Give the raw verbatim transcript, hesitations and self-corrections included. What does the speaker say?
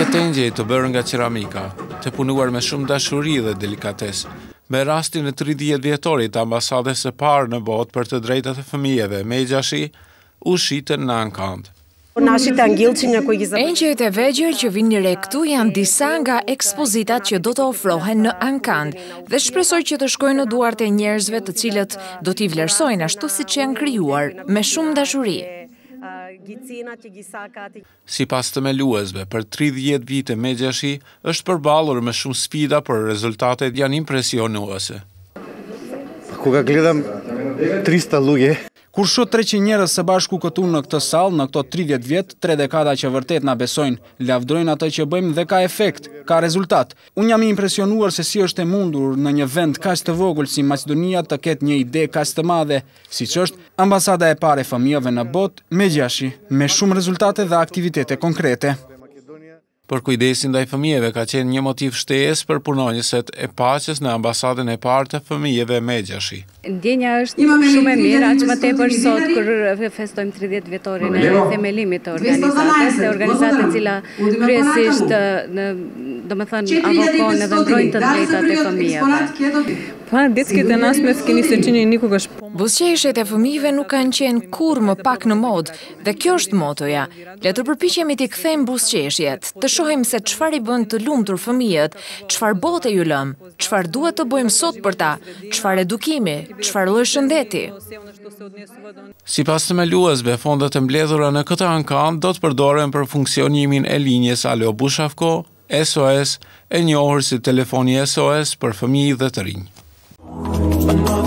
tengjej të bërë nga ceramika, të punuar me shumë dashuri dhe delikatesë, me rastin e tridhjetë vjetorit të ambasadës së parë në botë për të drejtat e fëmijëve, Megjashi, u shitën në Ankand. Engjëjt e vegjël që vini re këtu janë disa nga ekspozitat që do të ofrohen në Ankand dhe shpresoj që të shkojnë në duart e njerëzve të cilët do t'i vlerësojnë ashtu siç janë krijuar, me shumë dashuri. Sipas të meluesve, për tridhjetë vite Megjashi është përballur me shumë sfida, por rezultatet janë impresionuese. Кога гледам триста луѓе, Kur shoh treqind njerëz së bashku këtu në këtë sallë, në këto tridhjetë vjet, tre dekada që vërtet na besojnë, lavdrojnë atë që bëjmë dhe ka efekt, ka rezultat. Unë jam i impresionuar se si është e mundur në një vend kaq të vogël si Maqedonia të ketë një ide kaq të madhe, siç është ambasada e parë e fëmijëve në botë, Megjashi, me shumë rezultate dhe aktivitete konkrete. Për kujdesin ndaj fëmijëve ka qenë një motiv shtesë për punonjëset e paqes në ambasadën e parë të fëmijëve Megjashi. Ndjenja është shumë e mirë, aq më tepër sot kur festojmë tridhjetë vjetorin e themelimit të organizatës, e organizatë e cila kryesisht në, domethënë avokon edhe mbrojnë të drejtat e fëmijëve. Детските насмевки ни се чини никогаш. Buzëqeshjet e fëmijëve nuk kanë qenë kurrë më pak në modë dhe kjo është motoja. Le të përpiqemi t'i kthejmë buzëqeshjet, të shohim se çfarë i bën të lumtur fëmijët, çfarë bote ju lëm, çfarë duhet të bëjmë sot për ta, çfarë edukimi, çfarë lloj shëndeti. Sipas të meluesve, fondet e mbledhura në këtë Ankand do të përdoren për funksionimin e linjës Alo Bushavko, S O S, e njohur si telefoni S O S për fëmijë dhe të rinj.